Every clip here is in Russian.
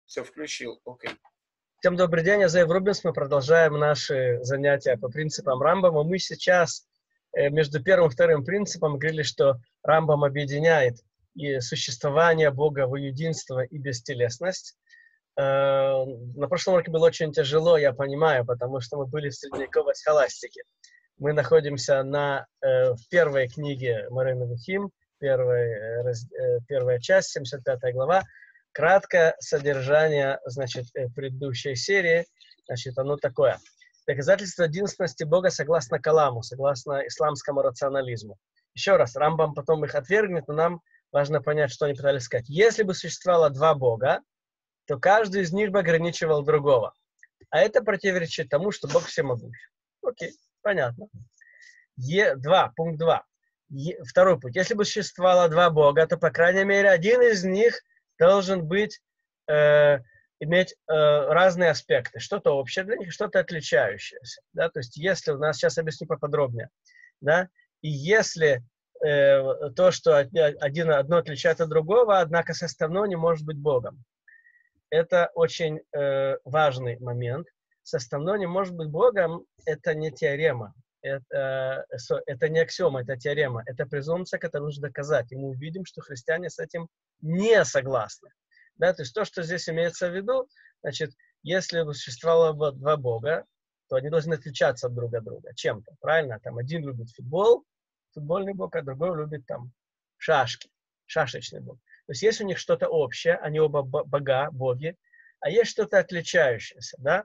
Все включил, окей. Всем добрый день, я Зоев Рубинс. Мы продолжаем наши занятия по принципам Рамбама. Мы сейчас между первым и вторым принципом говорили, что Рамбам объединяет и существование Бога в единство и бестелесность. На прошлом уроке было очень тяжело, я понимаю, потому что мы были в средневековой схоластике. Мы находимся в первой книге Морeh Nevuchim, первая часть, 75 глава. Краткое содержание, предыдущей серии, оно такое. Доказательство единственности Бога согласно Каламу, согласно исламскому рационализму. Еще раз, Рамбам потом их отвергнет, но нам важно понять, что они пытались сказать. Если бы существовало два Бога, то каждый из них бы ограничивал другого. А это противоречит тому, что Бог всемогущ. Окей, понятно. Пункт 2. Второй путь. Если бы существовало два Бога, то, по крайней мере, один из них должен быть, иметь разные аспекты. Что-то общее для них, что-то отличающееся. Да? То есть, если у нас, сейчас объясню поподробнее, да? И если то, что одно отличает от другого, однако составное не может быть Богом. Это очень важный момент. Составное не может быть Богом, это не теорема. Это не аксиома, это теорема. Это презумпция, которую нужно доказать. И мы увидим, что христиане с этим не согласны. Да? То есть то, что здесь имеется в виду, если бы существовало два Бога, то они должны отличаться друг от друга чем-то. Правильно? Там один любит футбол, футбольный Бог, а другой любит там шашки, шашечный Бог. То есть есть у них что-то общее, они оба боги, а есть что-то отличающееся. Да?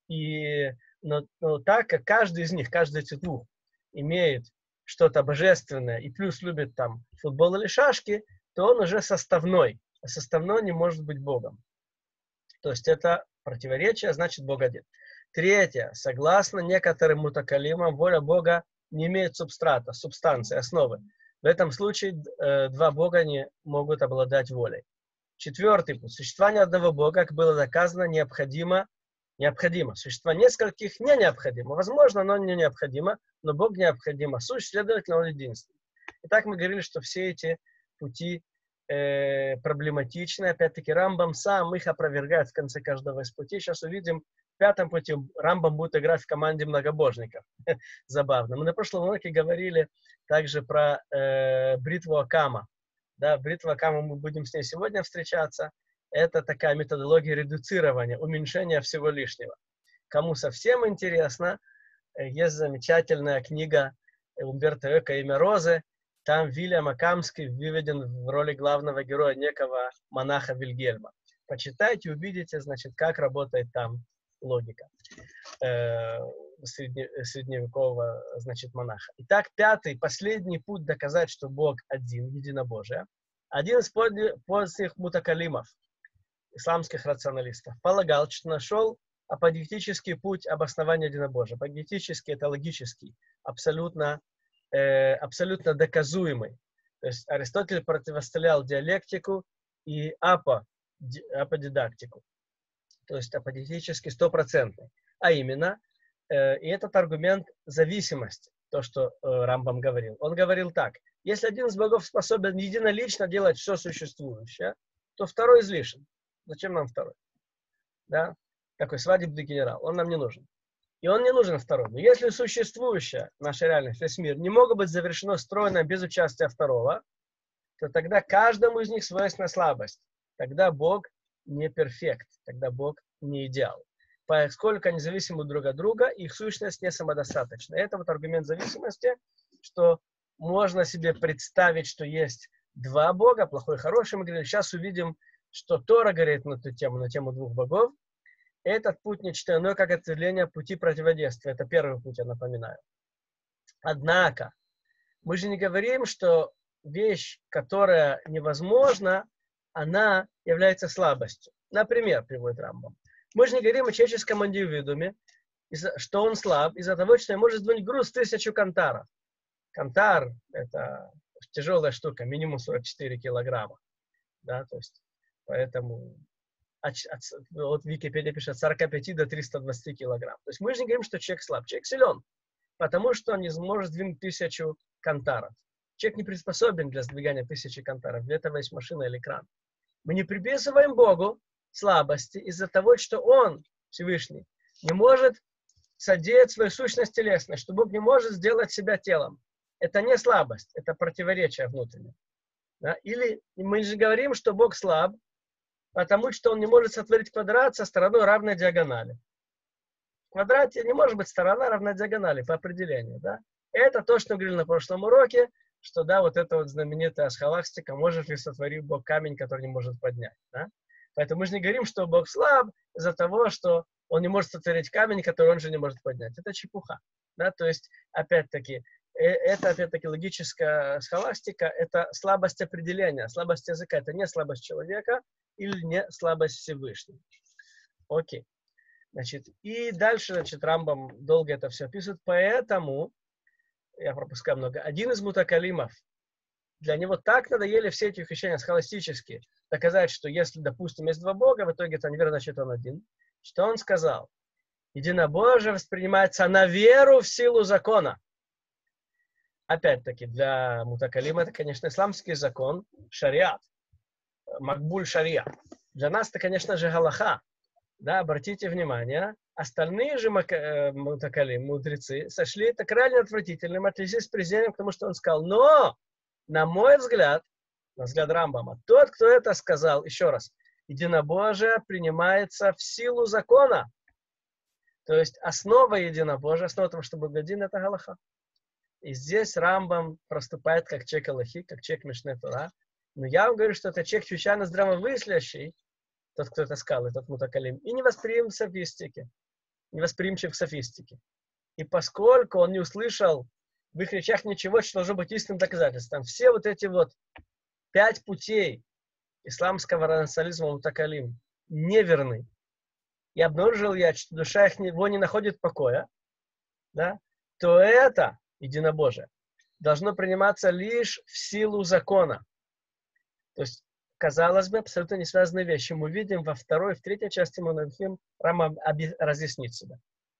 Но так как каждый из них, каждый из этих двух имеет что-то божественное и плюс любит там футбол или шашки, то он уже составной. А составной не может быть Богом. То есть это противоречие, значит Бог один. Третье. Согласно некоторым мутакалимам, воля Бога не имеет субстрата, субстанции, основы. В этом случае два Бога не могут обладать волей. Четвертый путь. Существование одного Бога, как было доказано, необходимо. Существование нескольких не необходимо. Возможно, но не необходимо, но Бог необходимо. Суть, следовательно, Он единственный. Итак, мы говорили, что все эти пути проблематичны. Опять-таки, Рамбам сам их опровергает в конце каждого из путей. Сейчас увидим, в пятом пути Рамбам будет играть в команде многобожников. Забавно. Мы на прошлом уроке говорили также про бритву Акама. Да, бритва Акама, мы будем с ней сегодня встречаться. Это такая методология редуцирования, уменьшения всего лишнего. Кому совсем интересно, есть замечательная книга Умберто Эко «Имя Розы». Там Вильям Акамский выведен в роли главного героя некого монаха Вильгельма. Почитайте, увидите, как работает там логика средневекового, монаха. Итак, пятый, последний путь доказать, что Бог один, единобожие. Один из поздних мутакалимов, исламских рационалистов, полагал, что нашел аподектический путь обоснования единобожия. Аподектический — это логический, абсолютно доказуемый. То есть Аристотель противостоял диалектику и аподидактику. То есть аподектический 100%. А именно, и этот аргумент зависимости, то, что Рамбам говорил. Он говорил так: если один из богов способен единолично делать все существующее, то второй излишен. Зачем нам второй? Да? Такой свадебный генерал. Он нам не нужен. И он не нужен второй. Но если существующая наша реальность, весь мир, не могут быть завершено строено без участия второго, то тогда каждому из них свойственна слабость. Тогда Бог не перфект. Тогда Бог не идеал. Поскольку они зависимы друг от друга, их сущность не самодостаточна. Это вот аргумент зависимости, что можно себе представить, что есть два Бога, плохой и хороший. Мы говорили, сейчас увидим, что Тора говорит на тему двух богов. Этот путь не что иное, как ответвление пути противодействия. Это первый путь, я напоминаю. Однако, мы же не говорим, что вещь, которая невозможна, она является слабостью. Например, приводит Рамбам. Мы же не говорим о человеческом индивидууме, что он слаб из-за того, что он может сдвинуть груз 1000 кантаров. Кантар – это тяжелая штука, минимум 44 килограмма. Да, то есть, поэтому вот Википедия пишет от 45 до 320 килограмм. То есть мы же не говорим, что человек слаб. Человек силен, потому что он не сможет сдвинуть 1000 кантаров. Человек не приспособен для сдвигания 1000 кантаров. Для этого есть машина или кран. Мы не приписываем Богу слабости из-за того, что он, Всевышний, не может содеять свою сущность телесной, что Бог не может сделать себя телом. Это не слабость, это противоречие внутреннее. Да? Или мы же говорим, что Бог слаб, потому что он не может сотворить квадрат со стороной равной диагонали. В квадрате не может быть сторона равна диагонали по определению. Да? Это то, что мы говорили на прошлом уроке, что да, вот эта вот знаменитая схоластика, может ли сотворить Бог камень, который не может поднять. Да? Поэтому мы же не говорим, что Бог слаб из-за того, что он не может сотворить камень, который он же не может поднять. Это чепуха. Да? То есть, опять-таки, это, опять-таки, логическая схоластика, это слабость определения, слабость языка. Это не слабость человека или не слабость Всевышнего. Окей. Значит, и дальше, значит, Рамбам долго это все описывает, поэтому, я пропускаю много, один из мутакалимов, для него так надоели все эти ухищрения схоластические, доказать, что если, допустим, есть два Бога, в итоге это неверно, значит, он один, что он сказал, единобожие воспринимается на веру в силу закона. Опять-таки, для мутакалима это, конечно, исламский закон, шариат, макбуль шария. Для нас это, конечно же, галаха. Да, обратите внимание, остальные же мутакалим, мудрецы, сошли это крайне отвратительным, отнеслись с презрением к тому, что он сказал. Но, на мой взгляд, на взгляд Рамбама, тот, кто это сказал, еще раз, единобожие принимается в силу закона. То есть основа единобожия, основа того, что Бог один, это галаха. И здесь Рамбам проступает как человек Аллахи, как человек Мишне Тора. Но я вам говорю, что это человек чрезвычайно здравомыслящий, тот, кто это сказал, этот мутакалим, и не восприимчив к софистике. И поскольку он не услышал в их речах ничего, что должно быть истинным доказательством, все вот эти вот 5 путей исламского рационализма мутакалим неверны, и обнаружил я, что душа его не находит покоя, да, то это единобожие должно приниматься лишь в силу закона. То есть, казалось бы, абсолютно не связанные вещи. Мы видим во второй, в третьей части Монахим Рама разъяснит себя.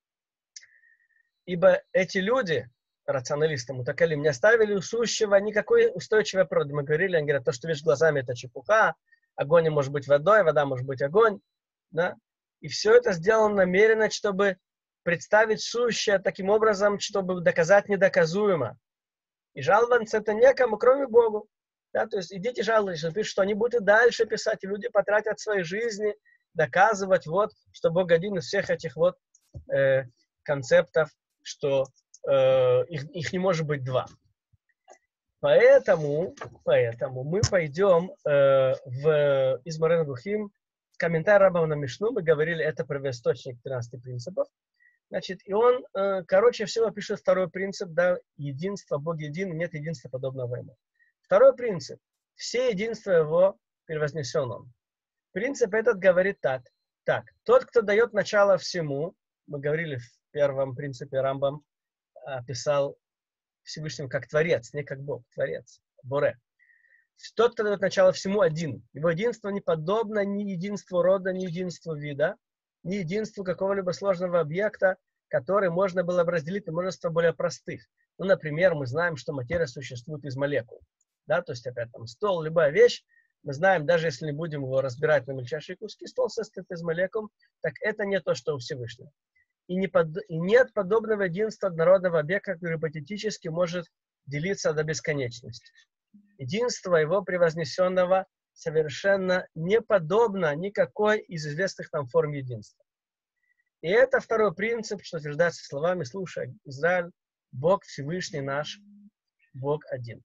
Ибо эти люди, рационалисты, мутакалим, не оставили у сущего никакой устойчивой природы. Мы говорили, они говорят, то, что видишь глазами, это чепуха, огонь не может быть водой, вода может быть огонь. Да? И все это сделано намеренно, чтобы представить сущее таким образом, чтобы доказать недоказуемо. И жаловаться это некому, кроме Богу. Да, то есть идите жалуйтесь, он пишет, что они будут и дальше писать, и люди потратят свои жизни, доказывать, вот, что Бог один из всех этих вот концептов, что их не может быть два. Поэтому мы пойдем в Измарен Бухим, комментарий Раббама на Мишну, мы говорили, это первоисточник 13 принципов. Значит, и он, короче всего, пишет второй принцип, да, единство, Бог един, нет единства подобного ему. Второй принцип. Все единство его превознесен он. Принцип этот говорит так. Тот, кто дает начало всему, мы говорили в первом принципе, Рамбам описал Всевышнего как Творец, не как Бог, Творец, Боре. Тот, кто дает начало всему, один. Его единство не подобно ни единству рода, ни единству вида, ни единству какого-либо сложного объекта, который можно было бы разделить на множество более простых. Ну, например, мы знаем, что материя существует из молекул. Да, то есть, опять там, стол, любая вещь, мы знаем, даже если не будем его разбирать на мельчайшие куски, стол состоит из молекул, так это не то, что у Всевышнего. И нет подобного единства однородного объекта, который гипотетически может делиться до бесконечности. Единство его превознесенного совершенно не подобно никакой из известных нам форм единства. И это второй принцип, что утверждается словами: слушай, Израиль, Бог Всевышний наш, Бог один.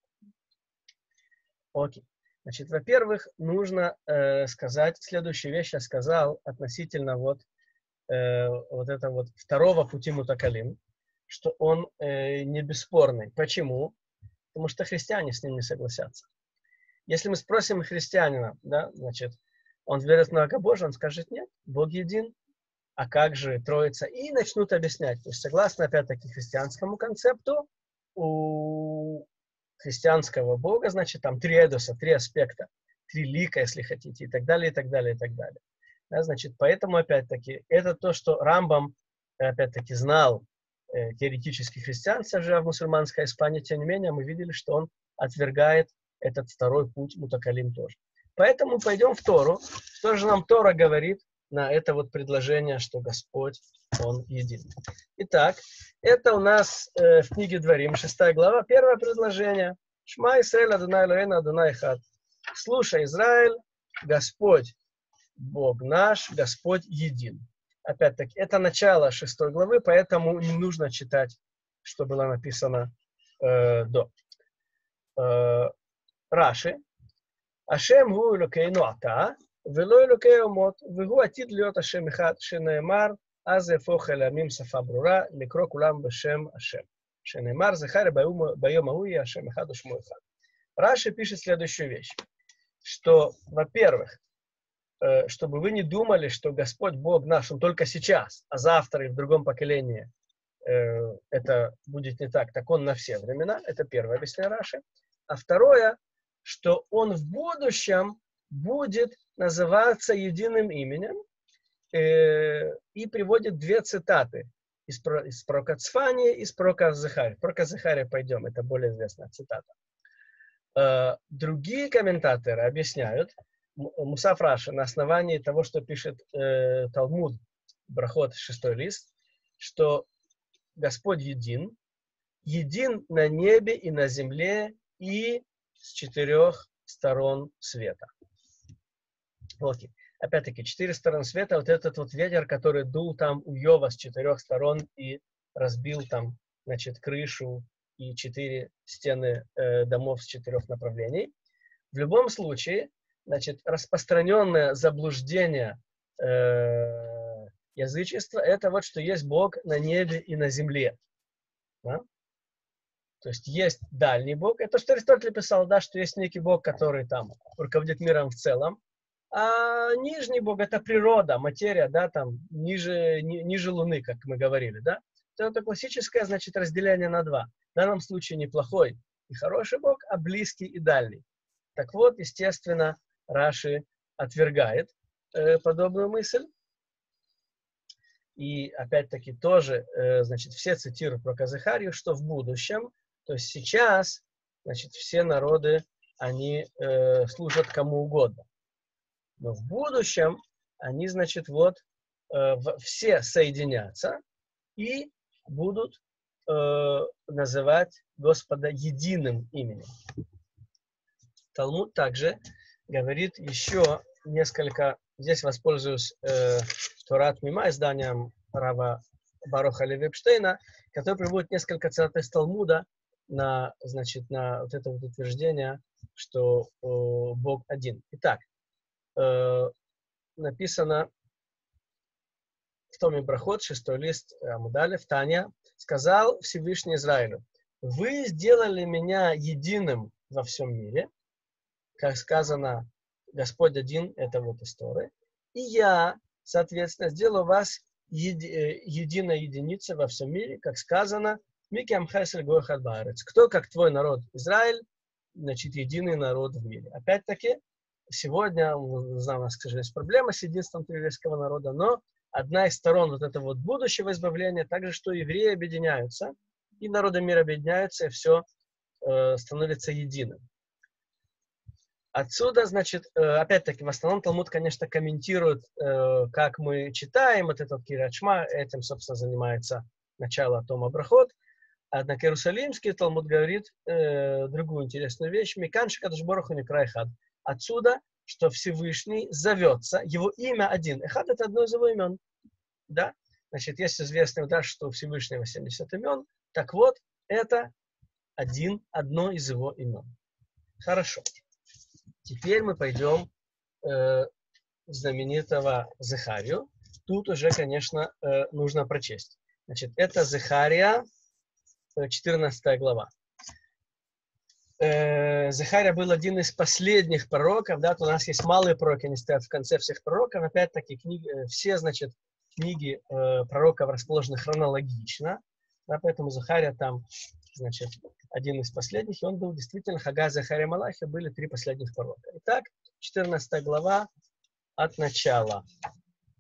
Окей. Значит, во-первых, нужно сказать следующую вещь. Я сказал относительно вот этого вот второго пути мутакалим, что он не бесспорный. Почему? Потому что христиане с ним не согласятся. Если мы спросим христианина, да, значит, он верит в многобожие, он скажет: нет, Бог един. А как же Троица? И начнут объяснять. То есть, согласно, опять-таки, христианскому концепту, у христианского Бога, значит, там 3 эдоса, 3 аспекта, 3 лика, если хотите, и так далее, и так далее, и так далее. Да, значит, поэтому, опять-таки, это то, что Рамбам, опять-таки, знал теоретически христианство, живя в мусульманской Испании, тем не менее, мы видели, что он отвергает этот второй путь мутакалим тоже. Поэтому пойдем в Тору. Что же нам Тора говорит на это вот предложение, что Господь, Он един. Итак, это у нас в книге Дворим, 6 глава, первое предложение. Шма Исраэль Адонай Элоэйну Адонай Эхад. Слушай, Израиль, Господь, Бог наш, Господь един. Опять-таки, это начало 6 главы, поэтому не нужно читать, что было написано до. Раши. Ашем гу элокейну ата, вело элокей омот, вегу атид льот Ашем эхад, שנאמר, אז יהפוך אל העמים שפה ברורה, לקרוא כולם בשם השם. שנאמר, זכר ביום ההוא יהיה השם אחד ושמו אחד. Раши пишет следующую вещь, что, во-первых, чтобы вы не думали, что Господь Бог наш, Он только сейчас, а завтра и в другом поколении это будет не так, так Он на все времена. Это первое объяснение Раши. А второе, что Он в будущем будет называться единым именем, и приводит две цитаты из пророка Цфания и из пророка Захария. Пророка Захария пойдем, это более известная цитата. Другие комментаторы объясняют, Мусав Раши, на основании того, что пишет Талмуд, Брахот, 6 лист, что Господь един, един на небе и на земле и с 4 сторон света. Окей. Опять-таки, 4 стороны света, вот этот вот ветер, который дул там у Йова с 4 сторон и разбил там, значит, крышу и 4 стены домов с 4 направлений. В любом случае, значит, распространенное заблуждение язычества, это вот, что есть Бог на небе и на земле. Да? То есть есть дальний Бог. Это что Аристотель писал, да, что есть некий Бог, который там руководит миром в целом. А нижний Бог — это природа, материя, да, там, ниже Луны, как мы говорили, да. Это классическое, значит, разделение на два. В данном случае не плохой и хороший Бог, а близкий и дальний. Так вот, естественно, Раши отвергает подобную мысль. И, опять-таки, тоже, значит, все цитируют про Захарию, что в будущем, то есть сейчас, значит, все народы, они служат кому угодно. Но в будущем они, значит, вот все соединятся и будут называть Господа единым именем. Талмуд также говорит еще несколько, здесь воспользуюсь Торат Мима, изданием Рава Баруха Леви Эпштейна, который приводит несколько цитат из Талмуда на, значит, на вот это вот утверждение, что Бог один. Итак, написано в томе Брахот, 6 лист Амудалев, Таня, сказал Всевышний Израилю: вы сделали меня единым во всем мире, как сказано, Господь один, это вот история, и я, соответственно, сделаю вас единой единицей во всем мире, как сказано, Мики Амхайсер Гойхад Баарец. Кто, как твой народ Израиль, значит, единый народ в мире. Опять-таки, сегодня, мы знаем, у нас, к сожалению, есть проблема с единством еврейского народа, но одна из сторон вот этого вот будущего избавления, также, что евреи объединяются, и народы мира объединяются, и все становится единым. Отсюда, значит, опять-таки, в основном Талмуд, конечно, комментирует, как мы читаем вот этот Кирьят Шма, этим, собственно, занимается начало тома Брахот. Однако Иерусалимский Талмуд говорит другую интересную вещь. Микан шекадош барух hu никра эхад. Отсюда, что Всевышний зовется, его имя один. Эхад — это одно из его имен. Да? Значит, есть известный удар, что у Всевышнего 70 имен. Так вот, это одно из его имен. Хорошо. Теперь мы пойдем в знаменитого Захарию. Тут уже, конечно, нужно прочесть. Значит, это Захария, 14 глава. Захария был один из последних пророков, да, то у нас есть малые пророки, они стоят в конце всех пророков. Опять-таки, все, значит, книги пророков расположены хронологично, да, поэтому Захария там, значит, один из последних, и он был действительно, Хагай, Захария, Малахи, были 3 последних пророка. Итак, 14 глава от начала.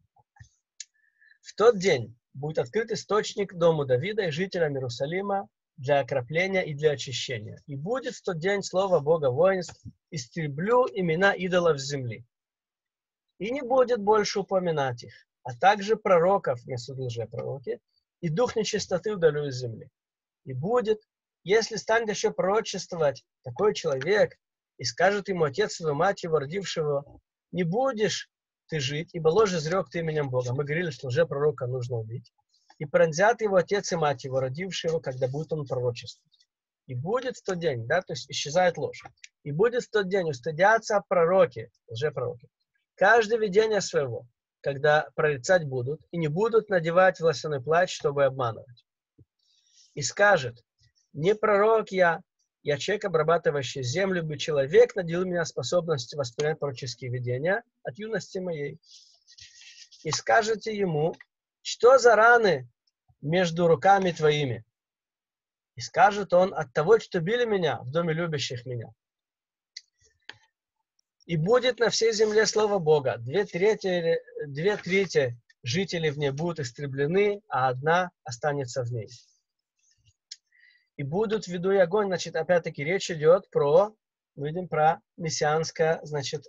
В тот день будет открыт источник дому Давида и жителям Иерусалима, для окропления и для очищения. И будет в тот день слово Бога воинств, истреблю имена идолов земли. И не будет больше упоминать их, а также пророков, вместо лжепророки, и дух нечистоты удалю из земли. И будет, если станет еще пророчествовать такой человек, и скажет ему отец свой, мать его, родившего, не будешь ты жить, ибо ложь изрек ты именем Бога. Мы говорили, что лжепророка нужно убить. И пронзят его отец и мать его, родившего, когда будет он пророчествовать. И будет в тот день, да, то есть исчезает ложь. И будет в тот день устыдятся пророки, лжепророки, каждое видение своего, когда прорицать будут, и не будут надевать волосяной плащ, чтобы обманывать. И скажет, не пророк я человек, обрабатывающий землю, бы человек наделил меня способностью воспринять пророческие видения от юности моей. И скажете ему, что за раны между руками твоими? И скажет он, от того, что били меня в доме любящих меня. И будет на всей земле слово Бога. Две трети жителей в ней будут истреблены, а одна останется в ней. И будут в виду и огонь. Значит, опять-таки речь идет про, мы видим, про мессианское, значит,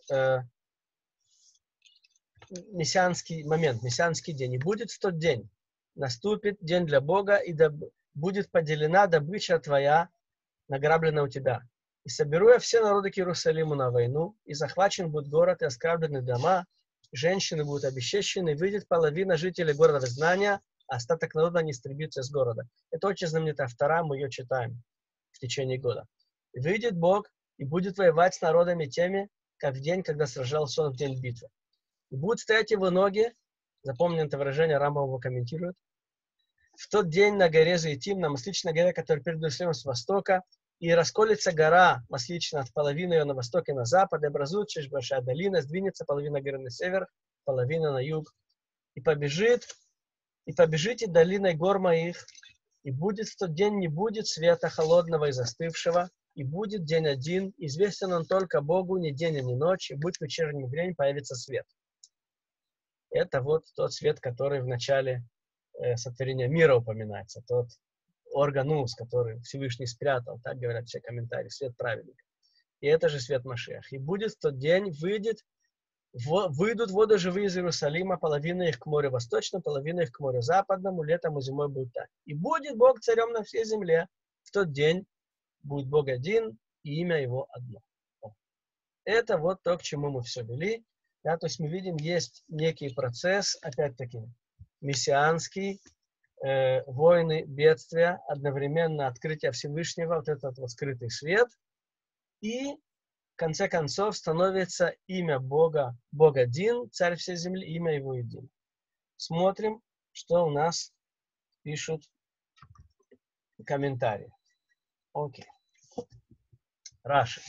мессианский момент, мессианский день. И будет в тот день, наступит день для Бога, и будет поделена добыча твоя, награбленная у тебя. И соберу я все народы к Иерусалиму на войну, и захвачен будет город, и оскорблены дома, женщины будут обесчещены, и выйдет половина жителей города в изгнание, а остаток народа не истребится с города. Это очень знаменитая вторая, мы ее читаем в течение года. И выйдет Бог, и будет воевать с народами теми, как в день, когда сражался он в день битвы. И будут стоять его ноги, запомни это выражение, Рамбам его комментирует, в тот день на горе Заитим, на Масличной горе, которая перед Иерусалимом с востока, и расколется гора Масличная от половины ее на восток и на запад, и образуется большая долина, сдвинется половина горы на север, половина на юг, и побежите долиной гор моих, и будет в тот день не будет света холодного и застывшего, и будет день один, известен он только Богу, ни день и ни ночь, и будет в вечерний день появится свет. Это вот тот свет, который в начале сотворения мира упоминается, тот органус, который Всевышний спрятал, так говорят все комментарии, свет праведника. И это же свет Машиах. И будет в тот день, выйдут воды живые из Иерусалима, половина их к морю восточному, половина их к морю западному, летом и зимой будет так. И будет Бог царем на всей земле. В тот день будет Бог один, и имя его одно. Это вот то, к чему мы все вели. Да, то есть мы видим, есть некий процесс, опять-таки, мессианский, войны, бедствия, одновременно открытие Всевышнего, вот этот вот скрытый свет, и в конце концов становится имя Бога, Бог один, царь всей земли, имя его един. Смотрим, что у нас пишут комментарии. Окей. Раши.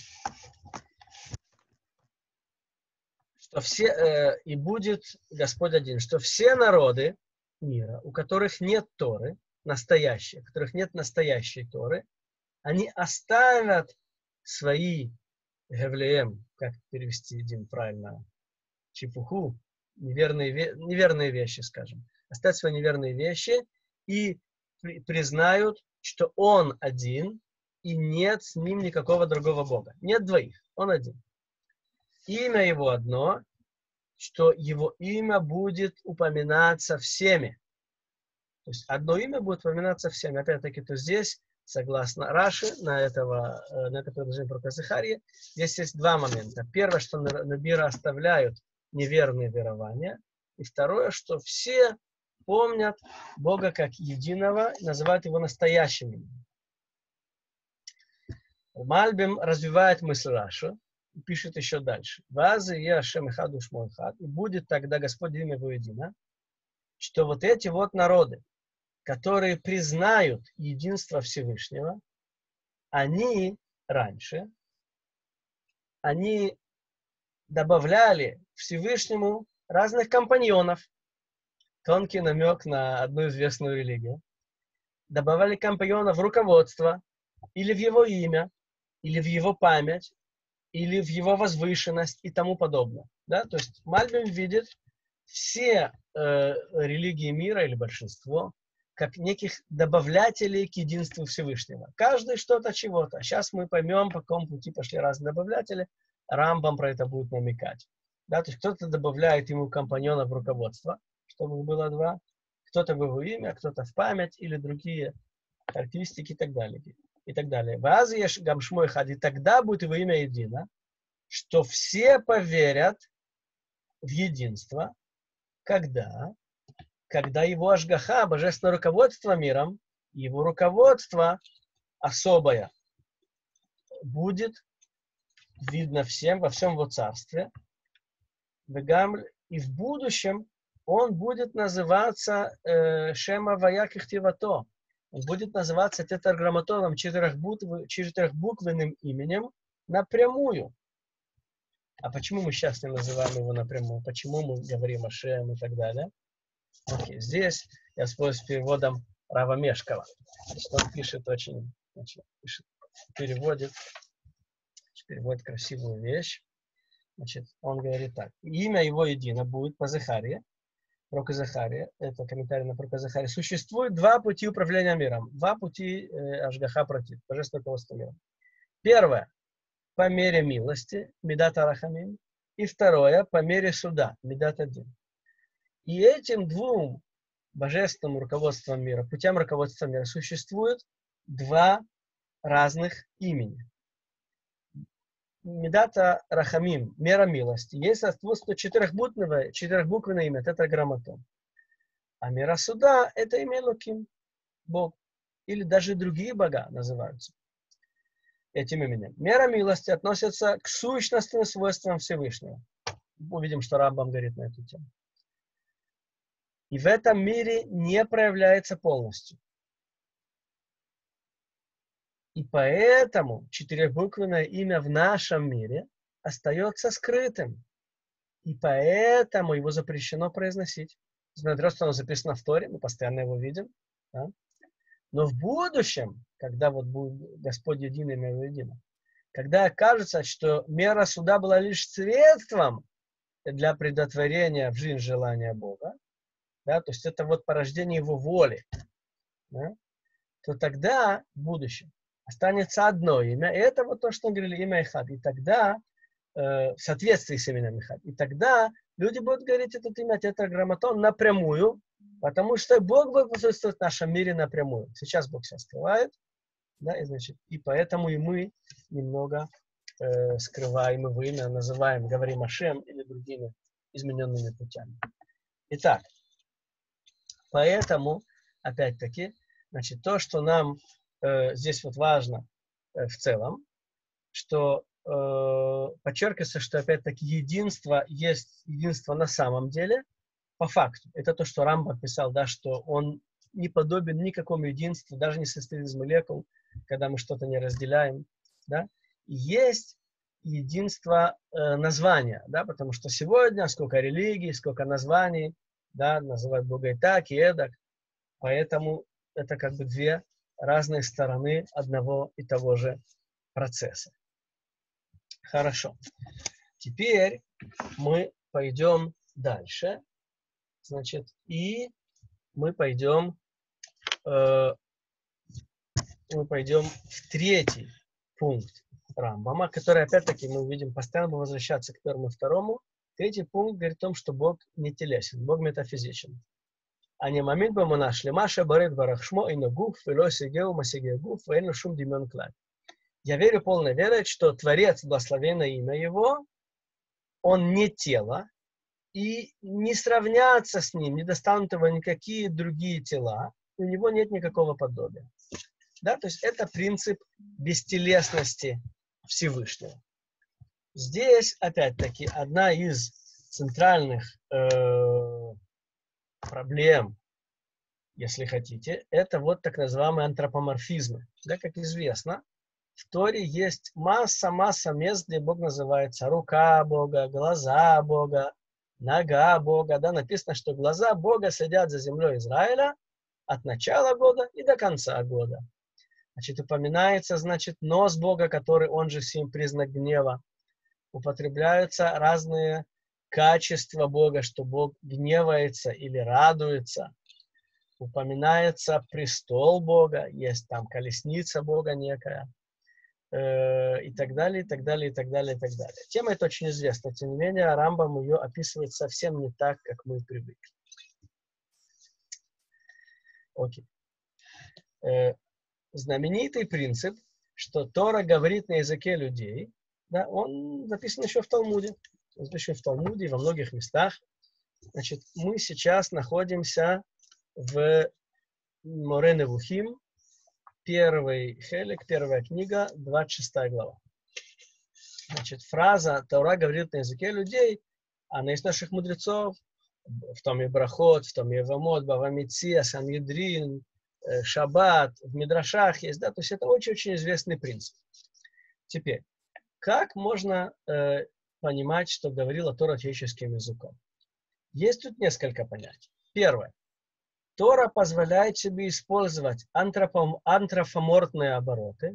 Что все, и будет Господь один, что все народы мира, у которых нет Торы, настоящей, у которых нет настоящей Торы, они оставят свои гевлеем, как перевести один правильно, чепуху, неверные вещи, скажем, оставят свои неверные вещи и признают, что Он один, и нет с Ним никакого другого Бога. Нет двоих, Он один. Имя Его одно, что Его имя будет упоминаться всеми. То есть одно имя будет упоминаться всеми. Опять-таки, то здесь, согласно Раши, на это предложение про Захария, здесь есть два момента. Первое, что Набира оставляют неверные верования. И второе, что все помнят Бога как единого, называют Его настоящим именем. Мальбим развивает мысль Раши и пишет еще дальше. «Вазы е Ашем эхад ушмо эхад». И будет тогда Господь имя его едино, что вот эти вот народы, которые признают единство Всевышнего, они раньше, они добавляли Всевышнему разных компаньонов. Тонкий намек на одну известную религию. Добавляли компаньонов в руководство, или в его имя, или в его память, или в его возвышенность и тому подобное. Да? То есть Мальбим видит все религии мира, или большинство, как неких добавлятелей к единству Всевышнего. Каждый что-то чего-то. Сейчас мы поймем, по какому пути пошли разные добавлятели. Рамбам про это будет намекать. Да, то есть кто-то добавляет ему компаньона в руководство, чтобы было два. Кто-то в его имя, кто-то в память или другие характеристики и так далее. И так далее. Ваз еш гамшмой хад. И тогда будет его имя едино, что все поверят в единство, когда его ашгаха, божественное руководство миром, его руководство особое будет видно всем, во всем его царстве. И в будущем он будет называться Шема Ваяк Ихтивато. Он будет называться тетраграмматоном четырехбуквенным именем напрямую. А почему мы сейчас не называем его напрямую? Почему мы говорим о Шем и так далее? Окей. Здесь я с переводом Рава Мешкова. Он пишет очень, переводит красивую вещь. Значит, он говорит так. Имя его едино будет по Захарии. Пророка Захария, это комментарий на пророка Захария. Существует два пути управления миром. Два пути ашгаха против, божественного руководства миром. Первое, по мере милости, Мидат Арахамим. И второе, по мере суда, Мидат Адин. И этим двум божественным руководством мира, путям руководства мира, существует два разных имени. Мидата Рахамим, мера милости, есть соответственно четырехбуквенное имя, тетраграмматон. А мера суда – это имя Элоким, Бог. Или даже другие бога называются этим именем. Мера милости относится к сущностным свойствам Всевышнего. Увидим, что Рамбам говорит на эту тему. И в этом мире не проявляется полностью. И поэтому четырехбуквенное имя в нашем мире остается скрытым. И поэтому его запрещено произносить. Несмотря на то, что оно записано в Торе, мы постоянно его видим. Да? Но в будущем, когда вот будет Господь един, имя его едино, когда окажется, что мера суда была лишь средством для предотврения в жизнь желания Бога, да, то есть это вот порождение его воли, да, то тогда в будущем останется одно имя, и это вот то, что мы говорили, имя Эхад. И тогда, в соответствии с именем Эхад, и тогда люди будут говорить это имя тетраграмматон напрямую, потому что Бог будет присутствовать в нашем мире напрямую. Сейчас Бог все скрывает, да, и поэтому и мы немного скрываем его имя, называем, говорим о Шем или другими измененными путями. Итак, поэтому, опять-таки, значит, то, что нам здесь вот важно в целом, что подчеркивается, что опять-таки единство есть единство на самом деле, по факту. Это то, что Рамбам писал, да, что он не подобен никакому единству, даже не состоит из молекул, когда мы что-то не разделяем. Да? Есть единство названия, да, потому что сегодня сколько религий, сколько названий, да, называют Бога и так, и эдак. Поэтому это как бы две разные стороны одного и того же процесса. Хорошо. Теперь мы пойдем дальше. Значит, и мы пойдем в третий пункт Рамбама, который, опять-таки, мы увидим, постоянно возвращаться к первому и второму. Третий пункт говорит о том, что Бог не телесен, Бог метафизичен. А не момент бы мы нашли. Маша барит барахшмо и ногуф, филосигеу масигегуф, вейну шум димен клад. Я верю полной верой, что Творец, благословенное имя Его, Он не тело, и не сравнятся с Ним, не достанут Его никакие другие тела, у Него нет никакого подобия. Да? То есть это принцип бестелесности Всевышнего. Здесь, опять-таки, одна из центральных проблем, если хотите, это вот так называемые антропоморфизмы. Да, как известно, в Торе есть масса мест, где Бог называется рука Бога, глаза Бога, нога Бога. Да, написано, что глаза Бога следят за землей Израиля от начала года и до конца года. Значит, упоминается, значит, нос Бога, который, он же признак гнева. Употребляются разные качества Бога, что Бог гневается или радуется. упоминается престол Бога, есть там колесница Бога некая, и так далее, и так далее, и так далее, и так далее. Тема эта очень известна, тем не менее, Рамбам ее описывает совсем не так, как мы привыкли. Окей. Знаменитый принцип, что Тора говорит на языке людей, да, он записан еще в Талмуде. Он записан в Талмуде и во многих местах. Значит, мы сейчас находимся в Море Невухим, первый хелек, первая книга, 26 глава. Значит, фраза «Тора говорит на языке людей», она из наших мудрецов, в Томе Брахот, в Томе Евамот, Бава Меция, Саньедрин, Шаббат, в Мидрашах есть, да, то есть это очень-очень известный принцип. Теперь, как можно понимать, что говорила Тора человеческим языком? Есть тут несколько понятий. Первое. Тора позволяет себе использовать антропоморфные обороты,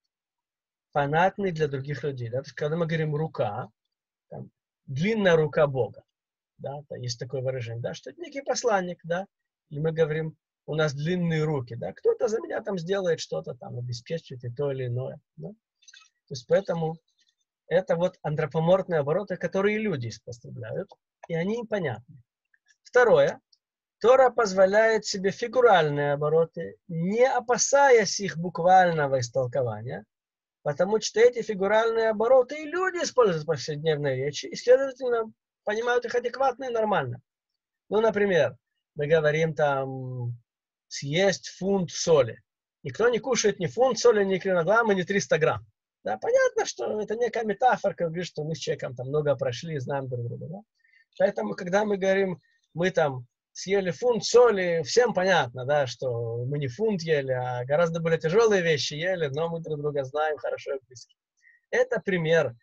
понятные для других людей. Да? То есть, когда мы говорим «рука», там, длинная рука Бога, да, есть такое выражение, да, что это некий посланник, да, и мы говорим, у нас длинные руки, да, кто-то за меня там сделает что-то, там, обеспечит и то или иное, да. То есть, поэтому это вот антропоморфные обороты, которые люди испоставляют, и они понятны. Второе. Тора позволяет себе фигуральные обороты, не опасаясь их буквального истолкования, потому что эти фигуральные обороты и люди используют в повседневной речи, и, следовательно, понимают их адекватно и нормально. Ну, например, мы говорим там съесть фунт соли. Никто не кушает ни фунт соли, ни килограмм, ни 300 грамм. Да, понятно, что это некая метафора, как говорит, что мы с человеком там много прошли, знаем друг друга. Да? Поэтому, когда мы говорим, мы там съели фунт соли, всем понятно, да, что мы не фунт ели, а гораздо более тяжелые вещи ели, но мы друг друга знаем хорошо и близко. Это пример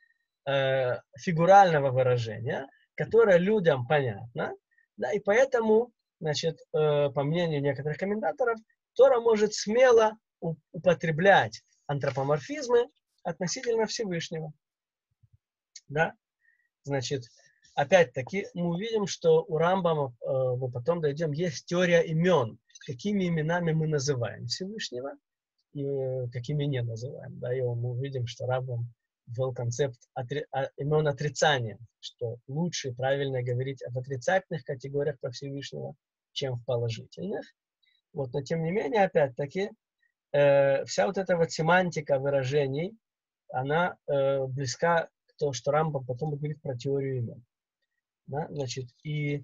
фигурального выражения, которое людям понятно, да, и поэтому, значит, по мнению некоторых комментаторов, Тора может смело употреблять антропоморфизмы относительно Всевышнего. Да? Значит, опять-таки, мы увидим, что у Рамбама, мы потом дойдем, есть теория имен, какими именами мы называем Всевышнего и какими не называем. Да, и мы увидим, что Рамбам ввел концепт имен отрицания, что лучше и правильно говорить об отрицательных категориях про Всевышнего, чем в положительных. Вот, но тем не менее, опять-таки, вся вот эта вот семантика выражений, она близка к тому, что Рамбам потом говорит про теорию имен. Да? Значит, и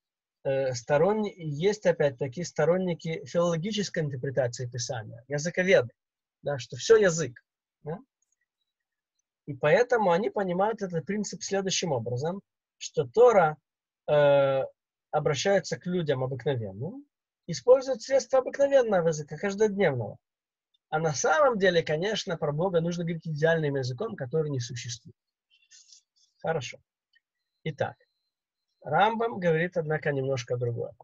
есть опять-таки сторонники филологической интерпретации Писания, языковеды, да, что все язык. Да? И поэтому они понимают этот принцип следующим образом, что Тора обращается к людям обыкновенным, использует средства обыкновенного языка, каждодневного. А на самом деле, конечно, про Бога нужно говорить идеальным языком, который не существует. Хорошо. Итак, Рамбам говорит, однако, немножко другое.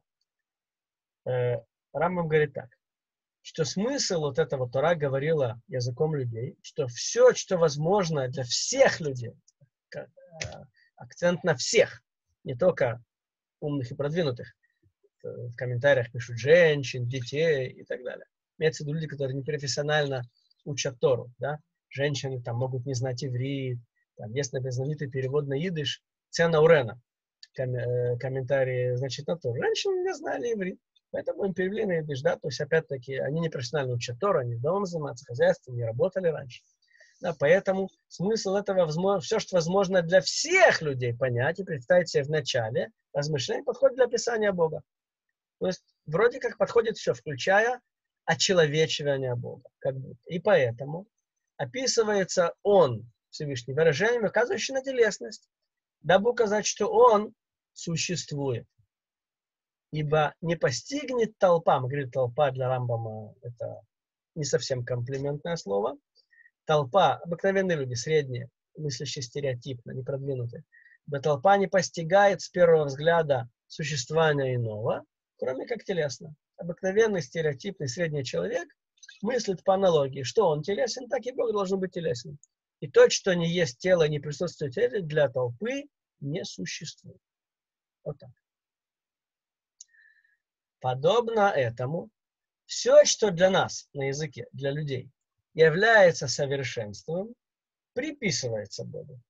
Рамбам говорит так, что смысл вот этого Тора говорила языком людей, что все, что возможно для всех людей, акцент на всех, не только умных и продвинутых, в комментариях пишут женщин, детей и так далее. Имеется в виду люди, которые непрофессионально учат Тору, да? Женщины там могут не знать иврит, там есть, например, знаменитый перевод на идиш Цена Урена, комментарии, значит, на Тору. Женщины не знали иврит, поэтому им перевели на идиш, да, то есть, опять-таки, они непрофессионально учат Тору, они дома занимаются хозяйством, не работали раньше. Да, поэтому смысл этого, все, что возможно для всех людей понять и представить себе в начале размышления, подходит для описания Бога. То есть, вроде как подходит все, включая очеловечивание Бога. Как будто. И поэтому описывается Он, Всевышний, выражением, указывающим на телесность, дабы указать, что Он существует. Ибо не постигнет толпа, мы говорим, толпа для Рамбама, это не совсем комплиментное слово, толпа, обыкновенные люди, средние, мыслящие стереотипно, не продвинутые, ибо толпа не постигает с первого взгляда существования иного, кроме как телесно. Обыкновенный, стереотипный, средний человек мыслит по аналогии, что он телесен, так и Бог должен быть телесен. И то, что не есть тело, не присутствует в теле, для толпы не существует. Вот так. Подобно этому, все, что для нас на языке, для людей, является совершенством, приписывается Богу.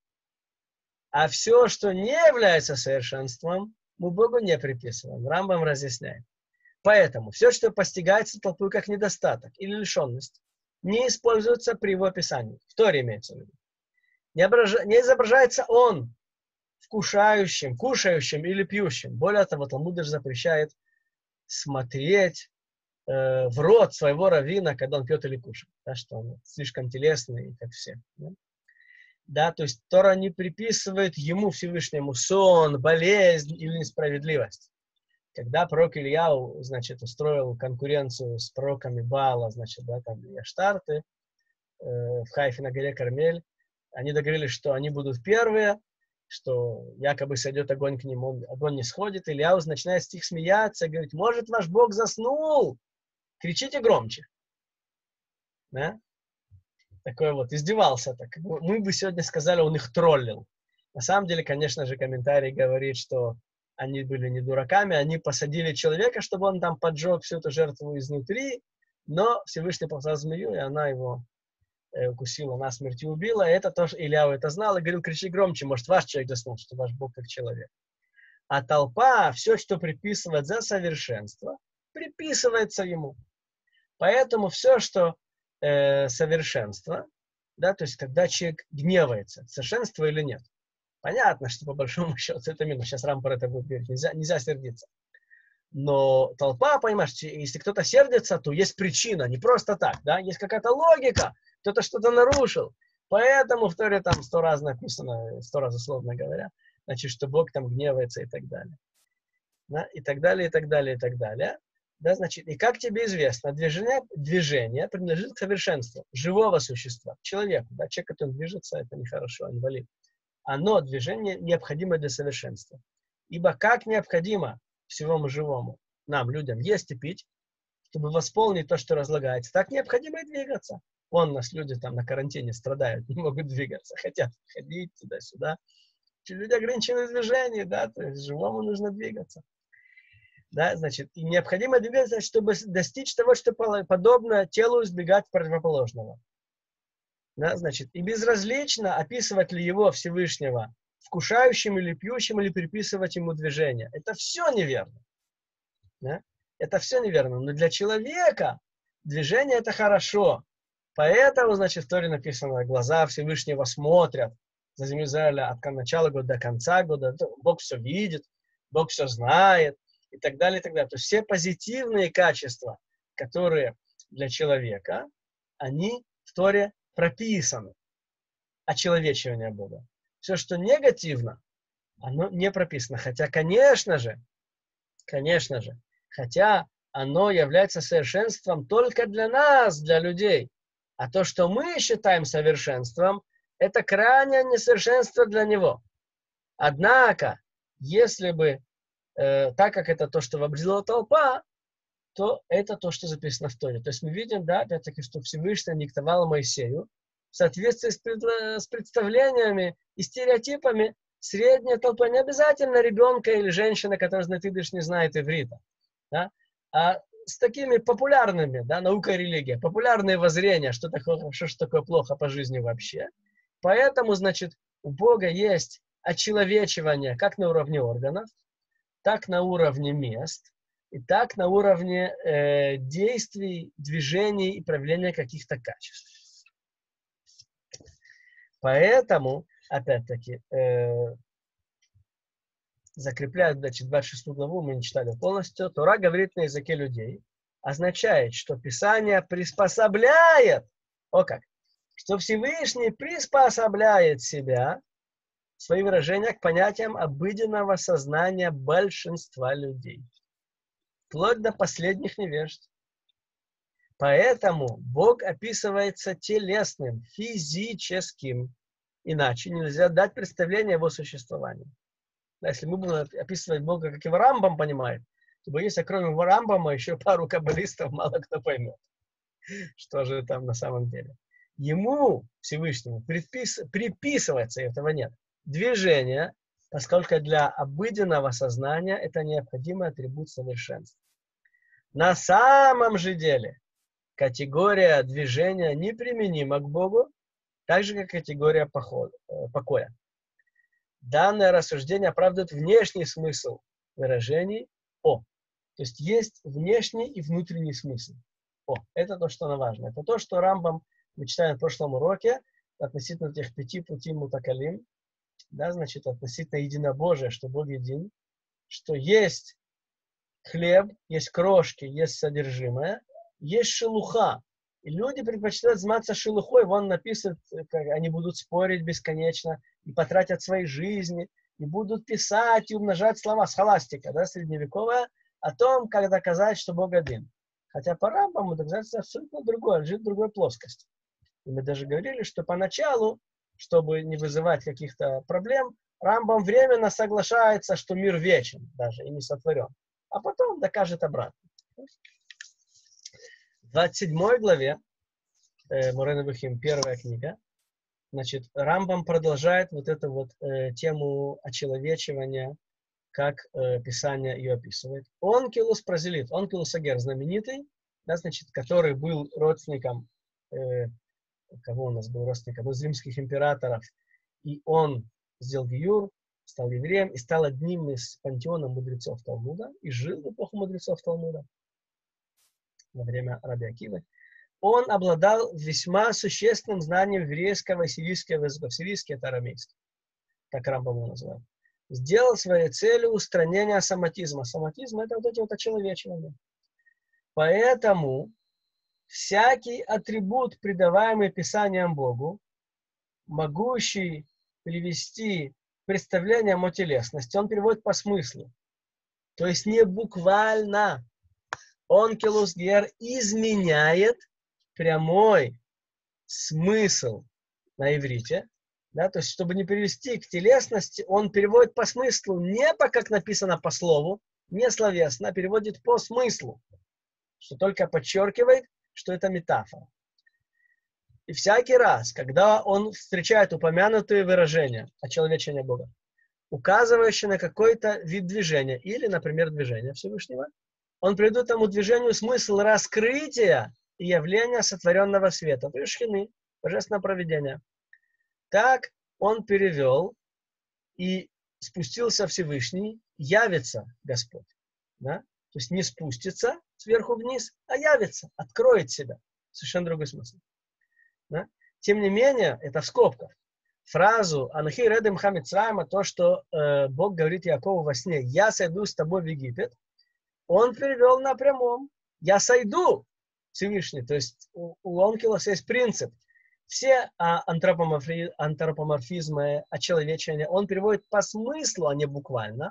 А все, что не является совершенством, мы Богу не приписываем. Рамбам разъясняет. Поэтому все, что постигается толпой как недостаток или лишенность, не используется при его описании. В Торе имеется в виду. Не изображается он вкушающим, кушающим или пьющим. Более того, Талмуд даже запрещает смотреть в рот своего раввина, когда он пьет или кушает. Да, что он слишком телесный, как все. Да? Да, то есть Тора не приписывает ему, Всевышнему, сон, болезнь или несправедливость. Когда пророк Ильяу, значит, устроил конкуренцию с пророками Баала, значит, да, там, и Аштарты, в Хайфе на горе Кармель, они договорились, что они будут первые, что якобы сойдет огонь к нему, огонь не сходит. Ильяу начинает стих смеяться, говорит, может, ваш Бог заснул? Кричите громче. Да? Такой вот, издевался так. Мы бы сегодня сказали, он их троллил. На самом деле, конечно же, комментарий говорит, что они были не дураками, они посадили человека, чтобы он там поджег всю эту жертву изнутри, но Всевышний послал змею, и она его укусила насмерть и убила. И это тоже Ильяу это знал и говорил, кричи громче, может, ваш человек заснул, что ваш Бог как человек. А толпа, все, что приписывает за совершенство, приписывается ему. Поэтому все, что совершенство, да, то есть когда человек гневается, совершенство или нет. Понятно, что по большому счету это минус. Сейчас Рам про это будет говорить. Нельзя сердиться. Но толпа, понимаешь, если кто-то сердится, то есть причина, не просто так, да, есть какая-то логика, кто-то что-то нарушил. Поэтому в Торе там 100 раз написано, 100 раз условно говоря, значит, что Бог там гневается и так далее. Да, и так далее, и так далее, и так далее. Да, значит, и как тебе известно, движение принадлежит к совершенству живого существа, человеку. Да, человек, который движется, это нехорошо, инвалид. Оно, движение, необходимо для совершенства. Ибо как необходимо всему живому, нам, людям, есть и пить, чтобы восполнить то, что разлагается, так необходимо и двигаться. Вон нас люди там на карантине страдают, не могут двигаться, хотят ходить туда-сюда. Люди ограничены в движении, да, то есть живому нужно двигаться. Да, значит, и необходимо двигаться, чтобы достичь того, что подобно телу избегать противоположного. Да, значит, и безразлично, описывать ли его Всевышнего вкушающим или пьющим, или приписывать ему движение. Это все неверно. Да? Это все неверно. Но для человека движение это хорошо. Поэтому, значит, в Торе написано, глаза Всевышнего смотрят за землю Израиля от начала года до конца года. Бог все видит, Бог все знает и так далее, и так далее. То есть все позитивные качества, которые для человека, они в Торе прописаны. Очеловечивание Бога. Все, что негативно, оно не прописано. Хотя, конечно же, хотя оно является совершенством только для нас, для людей. А то, что мы считаем совершенством, это крайнее несовершенство для него. Однако, если бы, так как это то, что вообразила толпа, то это то, что записано в Торе. То есть мы видим, да, опять-таки, что Всевышний диктовал Моисею в соответствии с представлениями и стереотипами средняя толпа, не обязательно ребенка или женщина, которая знает идыш, не знает иврита, да, а с такими популярными, да, наука и религия, популярные воззрения, что такое хорошо, что такое плохо по жизни вообще. Поэтому, значит, у Бога есть очеловечивание как на уровне органов, так на уровне мест, и так на уровне действий, движений и проявления каких-то качеств. Поэтому, опять-таки, закрепляют, значит, 26 главу, мы не читали полностью, Тора говорит на языке людей, означает, что Писание приспособляет, что Всевышний приспособляет себя, свои выражения к понятиям обыденного сознания большинства людей, вплоть до последних невежд. Поэтому Бог описывается телесным, физическим. Иначе нельзя дать представление о его существовании. Если мы будем описывать Бога, как его Рамбам понимает, то боюсь, кроме Рамбама еще пару каббалистов мало кто поймет, что же там на самом деле. Ему, Всевышнему, приписывается, этого нет, движение, поскольку для обыденного сознания это необходимый атрибут совершенства. На самом же деле категория движения неприменима к Богу, так же, как категория покоя. Данное рассуждение оправдывает внешний смысл выражений «о». То есть внешний и внутренний смысл. Это то, что важно. Это то, что Рамбам, мы читаем в прошлом уроке, относительно этих 5 путей мутакалим, да, значит, относительно единобожия, что Бог един, что есть хлеб, есть крошки, есть содержимое, есть шелуха. И люди предпочитают заниматься шелухой. Вон написано, как они будут спорить бесконечно, и потратят свои жизни, и будут писать и умножать слова. Схоластика, да, средневековая, о том, как доказать, что Бог один. Хотя по Рамбаму доказательство абсолютно другое, лежит в другой плоскости. И мы даже говорили, что поначалу, чтобы не вызывать каких-то проблем, Рамбам временно соглашается, что мир вечен даже и не сотворен. А потом докажет обратно. В 27 главе Море Небухим, первая книга, значит, Рамбам продолжает вот эту вот тему очеловечивания, как Писание ее описывает. Онкилус Празелит, Онкилус Агер, знаменитый, да, значит, который был родственником, кого у нас был родственником, из римских императоров, и он сделал гиюр, стал евреем и стал одним из пантеона мудрецов Талмуда и жил в эпоху мудрецов Талмуда во время Раби Акивы. Он обладал весьма существенным знанием еврейского и сирийского языка. Сирийский — это арамейский, так Рамбам его называет. Сделал своей целью устранение соматизма. Соматизм — это вот эти вот очеловечивания. Поэтому всякий атрибут, придаваемый Писанием Богу, могущий привести представлением о телесности, он переводит по смыслу. То есть не буквально. Онкилус гер изменяет прямой смысл на иврите, да, то есть, чтобы не перевести к телесности, он переводит по смыслу, не по, как написано по слову, не словесно, а переводит по смыслу, что только подчеркивает, что это метафора. И всякий раз, когда он встречает упомянутые выражения очеловечения Бога, указывающие на какой-то вид движения, или, например, движение Всевышнего, он придает этому движению смысл раскрытия и явления сотворенного света, то есть шхины, божественного провидения. Так он перевел, и спустился Всевышний, явится Господь. Да? То есть не спустится сверху вниз, а явится, откроет себя. Совершенно другой смысл. Да? Тем не менее, это в скобках. Фразу «Анахи редем хамицраима», то, что Бог говорит Якову во сне, «Я сойду с тобой в Египет», он перевел на прямом. «Я сойду», Всевышний. То есть у Онкилоса есть принцип. Все антропоморфизмы, очеловечения, он переводит по смыслу, а не буквально.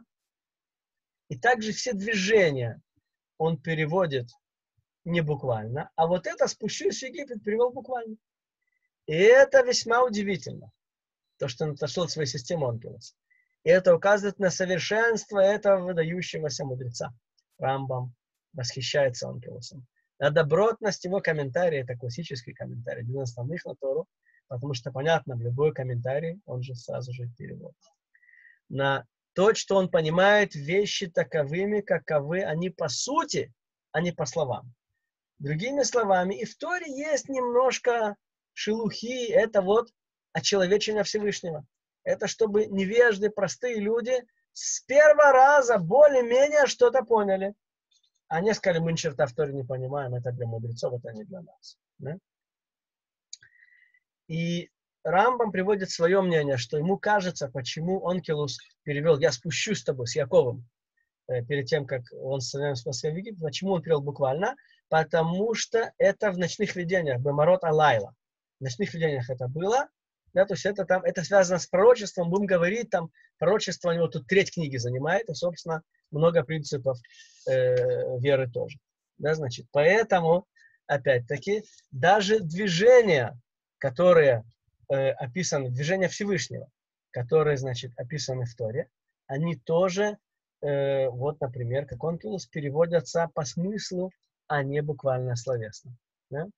И также все движения он переводит не буквально. А вот это «спущусь в Египет» перевел буквально. И это весьма удивительно. То, что он отошел от своей системы Онкилоса. И это указывает на совершенство этого выдающегося мудреца. Рамбам восхищается Онкилосом. На добротность его комментария, это классический комментарий, один из основных на Тору, потому что, понятно, в любой комментарий, он же сразу же перевод. На то, что он понимает вещи таковыми, каковы они по сути, а не по словам. Другими словами, и в Торе есть немножко шелухи, это вот очеловечение Всевышнего. Это чтобы невежды, простые люди с первого раза более-менее что-то поняли. Они сказали, мы ни черта в Торе не понимаем, это для мудрецов, это не для нас. Да? И Рамбам приводит свое мнение, что ему кажется, почему Онкилус перевел «я спущусь с тобой, с Яковом», перед тем, как он становился в Египте, почему он перевел буквально? Потому что это в ночных видениях, Бемарот Алайла. В ночных видениях это было, да, то есть это связано с пророчеством, будем говорить, там пророчество у него тут треть книги занимает, и, собственно, много принципов веры тоже. Да, значит, поэтому, опять-таки, даже движения, которые описаны, движения Всевышнего, которые, значит, описаны в Торе, они тоже, вот, например, как Онкилус, переводятся по смыслу, а не буквально словесно. Да?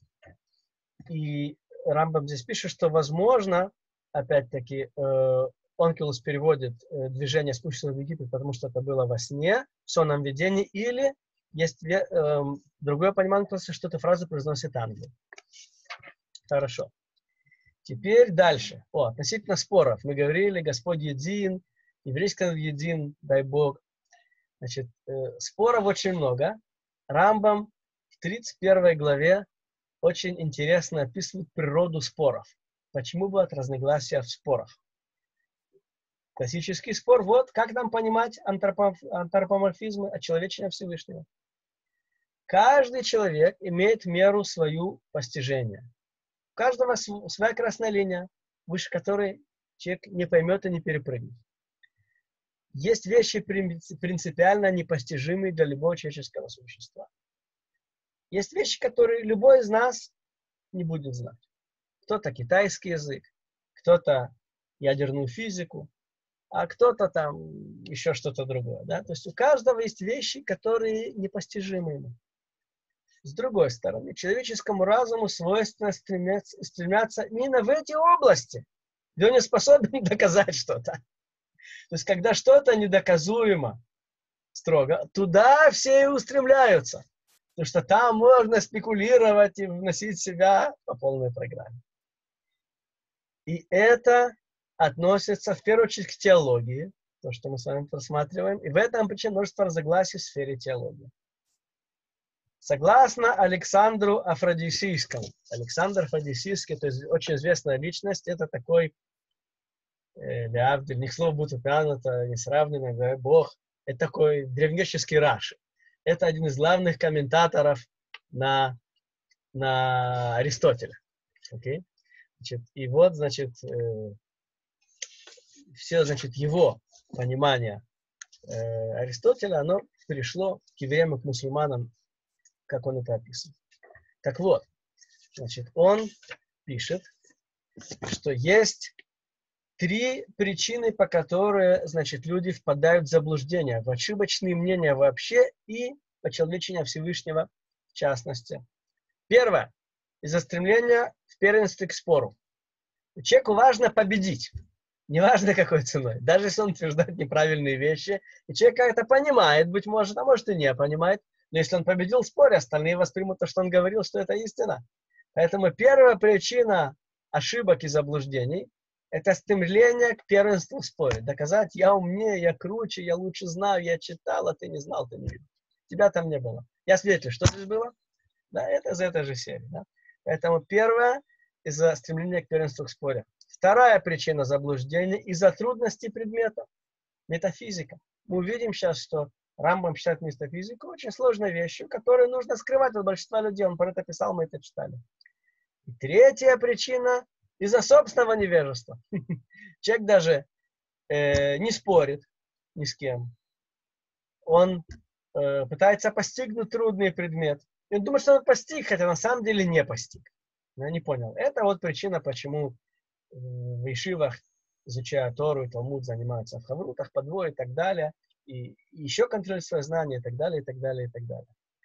И Рамбам здесь пишет, что, возможно, опять-таки, Онкелус переводит движение спущенного в Египет, потому что это было во сне, в сонном видении, или есть другое понимание, что эту фразу произносит ангел. Хорошо. Теперь дальше. Относительно споров. Мы говорили, Господь един, еврейский народ един, дай Бог. Значит, споров очень много. Рамбам в 31 главе очень интересно описывает природу споров. Почему бывают разногласия в спорах? Классический спор. Как нам понимать антропоморфизмы, очеловечения Всевышнего. Каждый человек имеет меру свою постижения. У каждого своя красная линия, выше которой человек не поймет и не перепрыгнет. Есть вещи принципиально непостижимые для любого человеческого существа. Есть вещи, которые любой из нас не будет знать. Кто-то китайский язык, кто-то ядерную физику, а кто-то там еще что-то другое. Да? То есть у каждого есть вещи, которые непостижимы ему. С другой стороны, человеческому разуму свойственно стремляться именно в эти области, где он не способен доказать что-то. То есть, когда что-то недоказуемо строго, туда все и устремляются. Потому что там можно спекулировать и вносить себя по полной программе. И это относится в первую очередь к теологии, то, что мы с вами просматриваем. И в этом причина множество разногласий в сфере теологии. Согласно Александру Афродисийскому, Александр Афродисийский, то есть очень известная личность, это такой, ни к слову будет упомянуто, несравненный Бог, это такой древнегреческий Раши. Это один из главных комментаторов на Аристотеля. Okay? Значит, и вот, значит, все, значит, его понимание Аристотеля, оно перешло к евреям и к мусульманам, как он это описывает. Так вот, значит, он пишет, что есть 3 причины, по которым, значит, люди впадают в заблуждение, в ошибочные мнения вообще и почеловечения Всевышнего в частности. Первое. Из-за стремления в первенстве к спору. Человеку важно победить. Неважно какой ценой. Даже если он утверждает неправильные вещи. И человек это понимает, быть может, а может и не понимает. Но если он победил в споре, остальные воспримут то, что он говорил, что это истина. Поэтому первая причина ошибок и заблуждений – это стремление к первенству в споре. Доказать, я умнее, я круче, я лучше знаю, я читал, а ты не знал, ты не видел. Тебя там не было. Я свидетель, что здесь было? Да, это из этой же серии. Да? Поэтому первое – из-за стремления к первенству в споре. Вторая причина заблуждения – из-за трудностей предметов. Метафизика. Мы увидим сейчас, что Рамбам считает метафизику очень сложной вещью, которую нужно скрывать от большинства людей. Он про это писал, мы это читали. И третья причина – из-за собственного невежества. Человек даже не спорит ни с кем. Он пытается постигнуть трудный предмет. И он думает, что он постиг, хотя на самом деле не постиг. Я не понял. Это вот причина, почему в ешивах, изучая Тору и Талмуд, занимаются в хаврутах, по двое и так далее. И еще контролируют свои знания и так далее, и так далее, и так далее.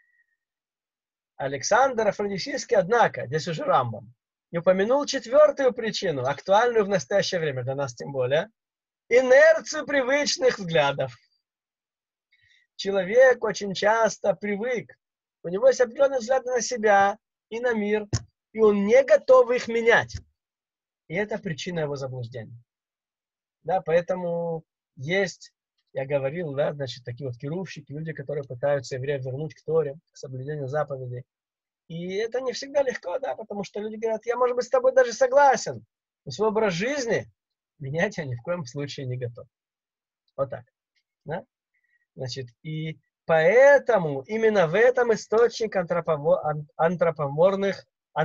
Александр Афродисийский, однако, здесь уже Рамбам, не упомянул 4-ю причину, актуальную в настоящее время, для нас тем более, инерцию привычных взглядов. Человек очень часто привык, у него есть определенные взгляды на себя и на мир, и он не готов их менять. И это причина его заблуждения. Да, поэтому есть, я говорил, да, значит, такие вот кирувщики, люди, которые пытаются евреев вернуть к Торе, к соблюдению заповедей. И это не всегда легко, да, потому что люди говорят, я, может быть, с тобой даже согласен, но свой образ жизни менять я ни в коем случае не готов. Вот так. Да? Значит, и поэтому именно в этом источник антропоморных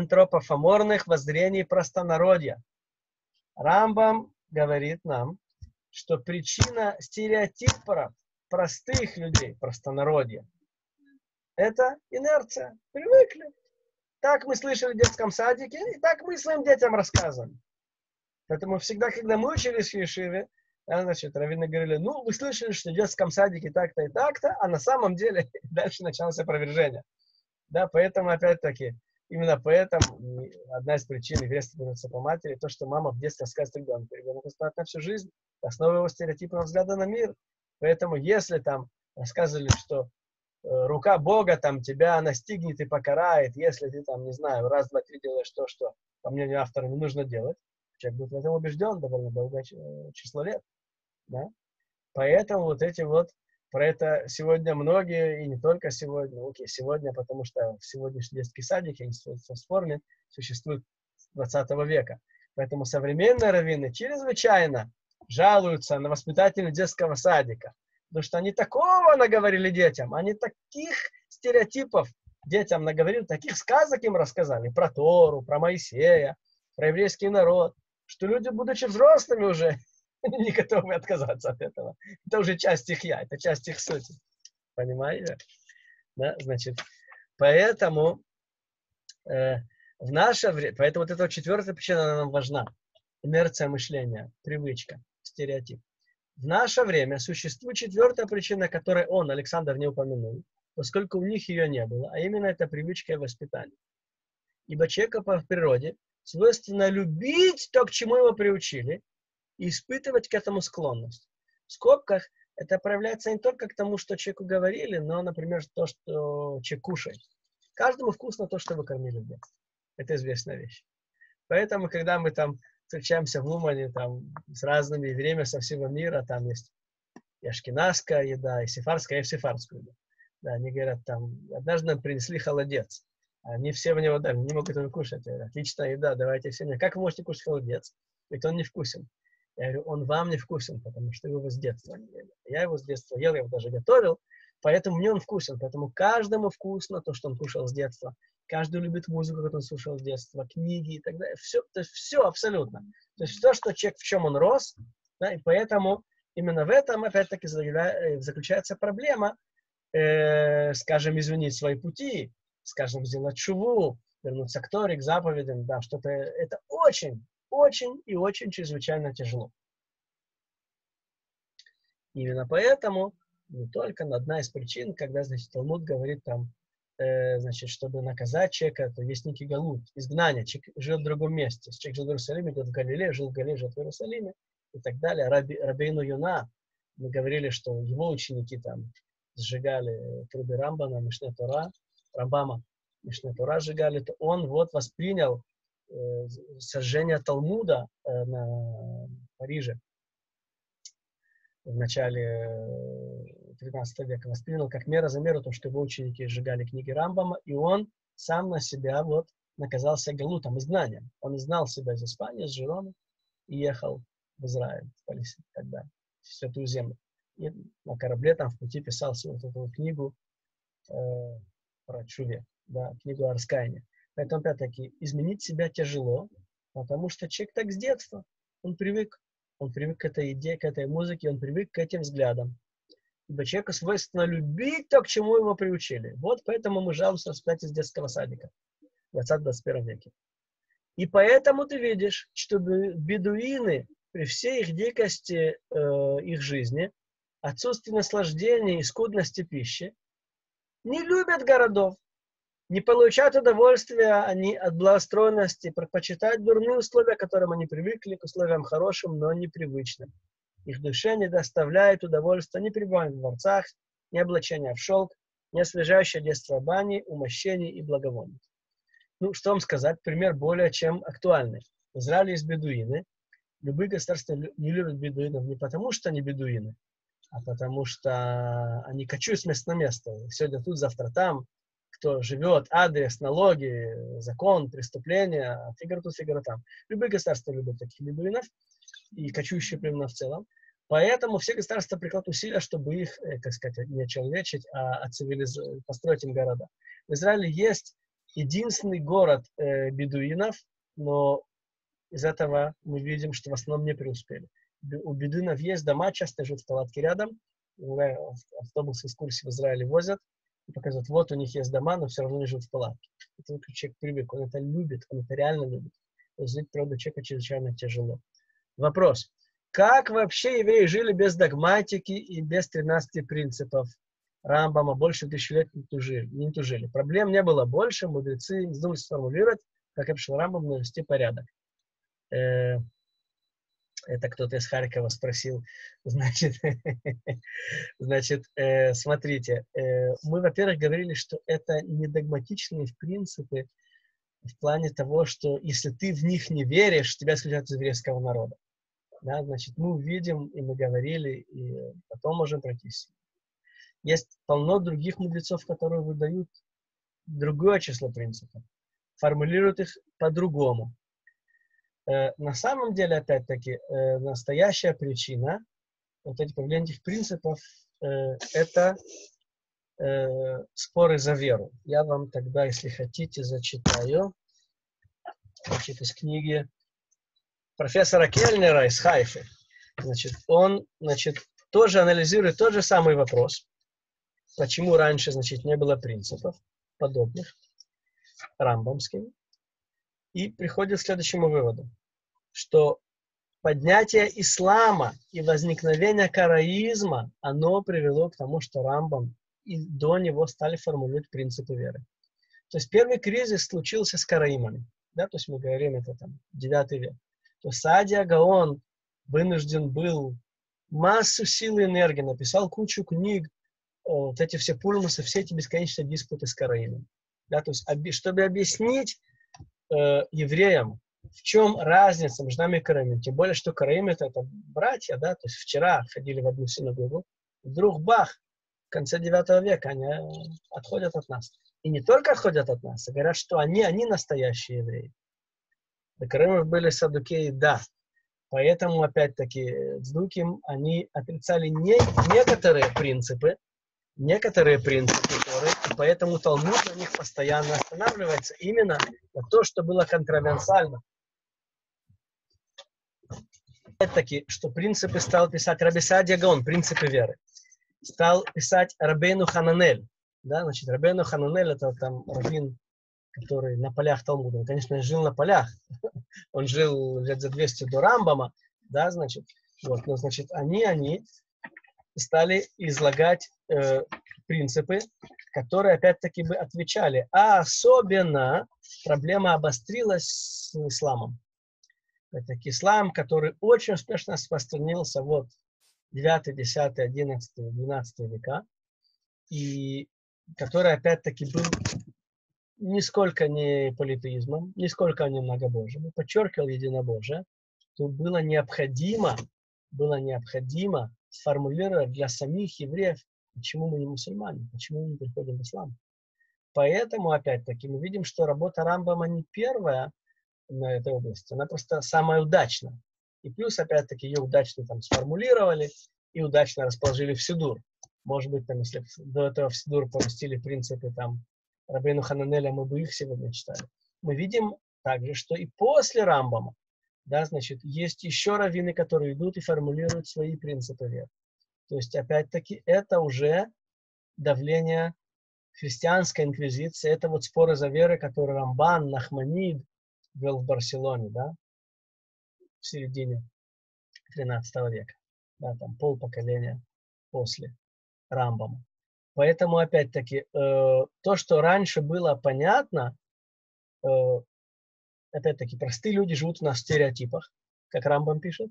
воззрений простонародья. Рамбам говорит нам, что причина стереотипов простых людей, простонародья, это инерция. Привыкли. Так мы слышали в детском садике, и так мы своим детям рассказываем. Поэтому всегда, когда мы учились в ешиве, значит, раввины говорили, ну, вы слышали, что в детском садике так-то и так-то, а на самом деле дальше началось опровержение. Да, поэтому, опять-таки, именно поэтому одна из причин еврейства по матери, то, что мама в детстве рассказывает ребенку. Ребенок останется на всю жизнь. основа его стереотипного взгляда на мир. Поэтому если там рассказывали, что рука Бога там тебя настигнет и покарает, если ты там, не знаю, раз, два, три делаешь то, что, по мнению автора, не нужно делать, человек будет в этом убежден довольно долгое число лет. Да? Поэтому вот эти вот, про это сегодня многие, и не только сегодня, окей, сегодня, потому что в сегодняшний детский садик, я не спорный, существует с 20 века. Поэтому современные раввины чрезвычайно жалуются на воспитателей детского садика. Потому что они такого наговорили детям, они таких стереотипов детям наговорили, таких сказок им рассказали про Тору, про Моисея, про еврейский народ, что люди, будучи взрослыми уже, не готовы отказаться от этого. Это уже часть их я, это часть их сути. Понимаете? Да? Значит, поэтому в наше время, поэтому вот эта четвертая причина она нам важна. Инерция мышления, привычка, стереотип. В наше время существует четвертая причина, которой он, Александр, не упомянул, поскольку у них ее не было, а именно это привычка и воспитание. Ибо человеку по природе свойственно любить то, к чему его приучили, и испытывать к этому склонность. В скобках это проявляется не только к тому, что человеку говорили, но, например, то, что человек кушает. Каждому вкусно то, что вы кормили в детстве. Это известная вещь. Поэтому, когда мы там встречаемся в Умане там, с разными евреями со всего мира, там есть и ашкеназская еда, и сефардская, и сефардскую еду. Да, они говорят, там, однажды нам принесли холодец. Они все в него дали, не могут его кушать. Говорят, отличная еда, давайте все мне. Как вы можете кушать холодец? Ведь он не вкусен. Я говорю, он вам не вкусен, потому что вы его с детства не ели. Я его с детства ел, я его даже готовил, поэтому мне он вкусен. Поэтому каждому вкусно то, что он кушал с детства. Каждый любит музыку, которую он слушал с детства, книги и так далее. Все, то есть все абсолютно. То есть то, что человек, в чем он рос, да, и поэтому именно в этом, опять-таки, заключается проблема, скажем, изменить свои пути, скажем, сделать шуву, вернуться к Торе, к заповедям, да, что-то, это очень, очень и очень чрезвычайно тяжело. Именно поэтому, не только, но одна из причин, когда, значит, Талмуд говорит там, значит, чтобы наказать человека, то есть некий галут, изгнание, человек жил в другом месте. Если человек жил в Иерусалиме, идет в Галилее, жил в Галилее, жил в Иерусалиме и так далее. Рабейну Йона, мы говорили, что его ученики там сжигали труды Рамбана, Мишне Тора, Рамбама, Мишне Тора сжигали, то он вот воспринял сожжение Талмуда на Париже в начале 13 века, воспринял как мера за меру то, что его ученики сжигали книги Рамбама, и он сам на себя вот наказался галутом, изгнанием. Он изгнал себя из Испании, с Жироны, и ехал в Израиль, в Палестину, тогда, в Святую Землю. И на корабле там в пути писал вот эту вот книгу про Чуве, да, книгу о раскаянии. Поэтому, опять-таки, изменить себя тяжело, потому что человек так с детства, он привык к этой идее, к этой музыке, он привык к этим взглядам. Ибо человеку свойственно любить то, к чему его приучили. Вот поэтому мы жалуемся на воспитание из детского садика в 20-21 веке. И поэтому ты видишь, что бедуины при всей их дикости их жизни, отсутствии наслаждения и скудности пищи, не любят городов, не получают удовольствия они от благоустроенности, предпочитают дурные условия, к которым они привыкли, к условиям хорошим, но непривычным. Их душе не доставляет удовольствия ни пребывание в дворцах, ни облачение в шелк, ни освежающее детство бани, умощений и благовоний. Ну, что вам сказать, пример более чем актуальный. В Израиле есть бедуины. Любые государства не любят бедуинов не потому, что они бедуины, а потому что они кочуют с места на место. Сегодня тут, завтра там. Кто живет, адрес, налоги, закон, преступления, фигура тут, фигура там. Любые государства любят таких бедуинов и кочующие племена в целом. Поэтому все государства прикладывают усилия, чтобы их, так сказать, не очеловечить, а построить им города. В Израиле есть единственный город бедуинов, но из этого мы видим, что в основном не преуспели. У бедуинов есть дома, часто живут в палатке рядом. Автобусы экскурсии в Израиле возят и показывают, вот у них есть дома, но все равно не живут в палатке. Это человек привык, он это любит, он это реально любит. Жить, правда, человека чрезвычайно тяжело. Вопрос. Как вообще евреи жили без догматики и без 13 принципов Рамбама? Больше 1000 лет не тужили. Проблем не было больше, мудрецы не думали сформулировать, как я пришел Рамбам, навести порядок. Это кто-то из Харькова спросил. Значит, смотрите, мы, во-первых, говорили, что это не догматичные принципы в плане того, что если ты в них не веришь, тебя исключают из еврейского народа. Да, значит, мы увидим, и мы говорили, и потом можем пройтись. Есть полно других мудрецов, которые выдают другое число принципов, формулируют их по-другому. На самом деле, опять-таки, настоящая причина вот этих появления этих принципов это споры за веру. Я вам тогда, если хотите, зачитаю, значит, из книги профессора Кельнера из Хайфы. Значит, он, тоже анализирует тот же самый вопрос, почему раньше, не было принципов подобных рамбамским, и приходит к следующему выводу, что поднятие ислама и возникновение караизма, оно привело к тому, что Рамбам и до него стали формулировать принципы веры. То есть первый кризис случился с караимами. Да? То есть мы говорим, это там 9 век. То есть Саадия Гаон вынужден был массу сил и энергии, написал кучу книг, вот эти все пульмусы, все эти бесконечные диспуты с караимами. Да? То есть чтобы объяснить евреям, в чем разница между нами и караимами. Тем более, что караимы это братья, да, то есть вчера ходили в одну синагогу, вдруг бах, в конце 9 века они отходят от нас. И не только отходят от нас, а говорят, что они настоящие евреи. До караимов были саддукеи, да. Поэтому, опять-таки, цдуким, они отрицали некоторые принципы, Торы, и поэтому Талмуд на них постоянно останавливается именно на то, что было контроверсально. Опять-таки, что принципы стал писать Раби Саадия Гаон, принципы веры. Стал писать Рабейну Хананель. Да, значит, Рабейну Хананель это там раввин, который на полях Талмуда. Он, конечно, жил на полях. Он жил лет за 200 до Рамбама. Да, значит, вот, но, значит, они стали излагать принципы, которые, опять-таки, бы отвечали. А особенно проблема обострилась с исламом. Это ислам, который очень успешно распространился вот 9, 10, 11, 12 века, и который, опять-таки, был нисколько не политеизмом, нисколько не многобожием, подчеркивал единобожие, то было необходимо сформулировать для самих евреев, почему мы не мусульмане, почему мы не приходим в ислам. Поэтому, опять-таки, мы видим, что работа Рамбама не первая на этой области, она просто самая удачная. И плюс, опять-таки, ее удачно там сформулировали и удачно расположили в Сидур. Может быть, там, если до этого в Сидур поместили принципы там Рабейну Хананеля, мы бы их сегодня читали. Мы видим также, что и после Рамбама, да, значит, есть еще раввины, которые идут и формулируют свои принципы веры. То есть, опять-таки, это уже давление христианской инквизиции, это вот споры за веры, которые Рамбан, Нахманид вел в Барселоне, да, в середине 13 века, да, там полпоколения после Рамбама. Поэтому, опять-таки, то, что раньше было понятно, опять-таки, простые люди живут у нас в стереотипах, как Рамбам пишет,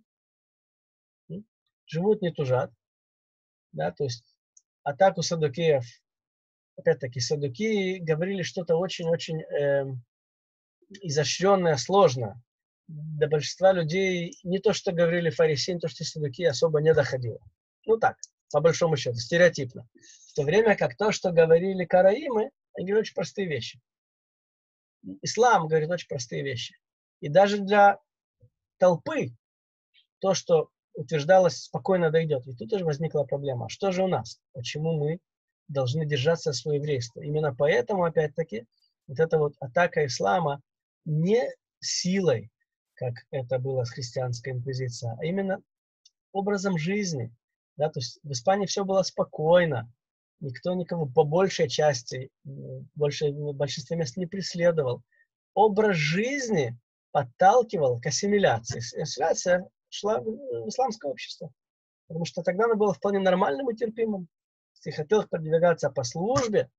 живут, не тужат, да, то есть атаку саддукеев, опять-таки, саддукеи говорили что-то очень-очень изощренное, сложное. До большинства людей не то, что говорили фарисеи, не то, что саддукеи особо не доходило. Ну так, по большому счету, стереотипно. В то время как то, что говорили караимы, они говорят очень простые вещи. Ислам говорит очень простые вещи. И даже для толпы то, что утверждалось, спокойно дойдет. И тут тоже возникла проблема. Что же у нас? Почему мы должны держаться своего еврейства? Именно поэтому, опять-таки, вот эта вот атака ислама не силой, как это было с христианской инквизицией, а именно образом жизни. Да? То есть в Испании все было спокойно. Никто никого по большей части, в большинстве мест не преследовал. Образ жизни подталкивал к ассимиляции. Ассимиляция шла в исламское общество. Потому что тогда оно было вполне нормальным и терпимым. Если хотел продвигаться по службе,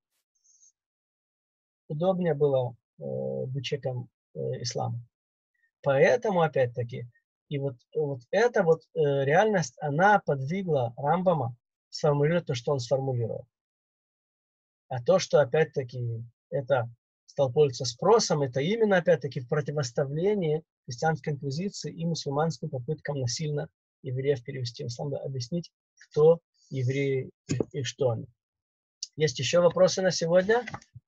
удобнее было быть человеком ислама. Поэтому, опять-таки, И вот эта вот реальность, она подвигла Рамбама сформулировать то, что он сформулировал. А то, что опять-таки это стал пользоваться спросом, это именно опять-таки в противоставлении христианской инквизиции и мусульманским попыткам насильно евреев перевести в ислам, объяснить, кто евреи и что они. Есть еще вопросы на сегодня?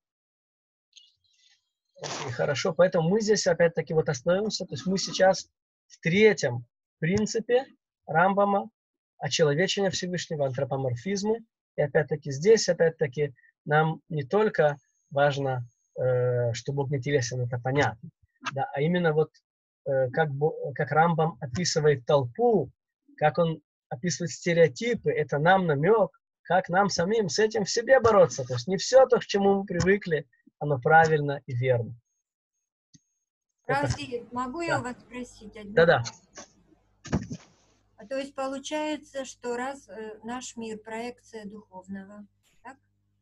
Хорошо, поэтому мы здесь опять-таки вот остановимся. То есть мы сейчас в третьем принципе Рамбама очеловечения Всевышнего, антропоморфизму. И опять-таки здесь, опять-таки, нам не только важно, что Бог не телесен, это понятно, да, а именно вот как Рамбам описывает толпу, как он описывает стереотипы, это нам намек, как нам самим с этим в себе бороться. То есть не все то, к чему мы привыкли, оно правильно и верно. Равзель, могу я у вас спросить одну? Да-да. То есть получается, что раз наш мир проекция духовного, так,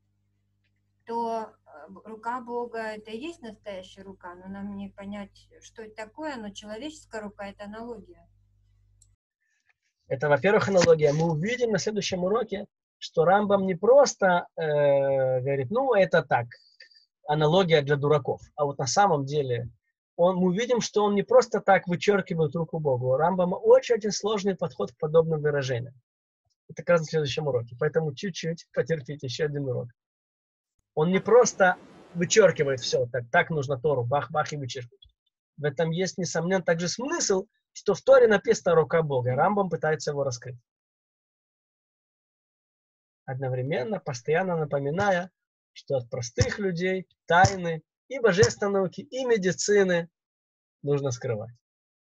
то рука Бога это и есть настоящая рука, но нам не понять, что это такое, но человеческая рука это аналогия. Это, во-первых, аналогия. Мы увидим на следующем уроке, что Рамбам не просто говорит, ну, это так, аналогия для дураков. А вот на самом деле мы увидим, что он не просто так вычеркивает руку Богу. У Рамбама очень-очень сложный подход к подобным выражениям. Это как раз на следующем уроке. Поэтому чуть-чуть потерпите еще один урок. Он не просто вычеркивает все, так нужно Тору, бах-бах и вычеркивает. В этом есть, несомненно, также смысл, что в Торе написана рука Бога. Рамбам пытается его раскрыть. Одновременно, постоянно напоминая, что от простых людей тайны и божественной науки, и медицины нужно скрывать.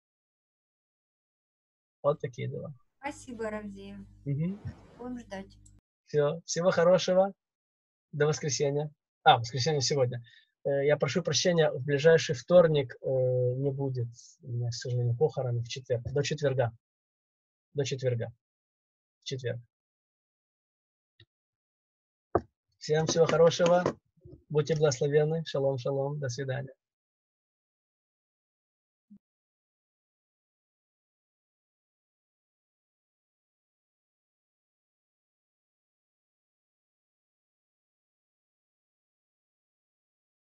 Вот такие дела. Спасибо, Равзея. Угу. Будем ждать. Все. Всего хорошего. До воскресенья. Воскресенье сегодня. Я прошу прощения, в ближайший вторник не будет у меня, к сожалению, похороны в четверг. До четверга. До четверга. В четверг. Всем всего хорошего. Будьте благословенны. Шалом, шалом. До свидания.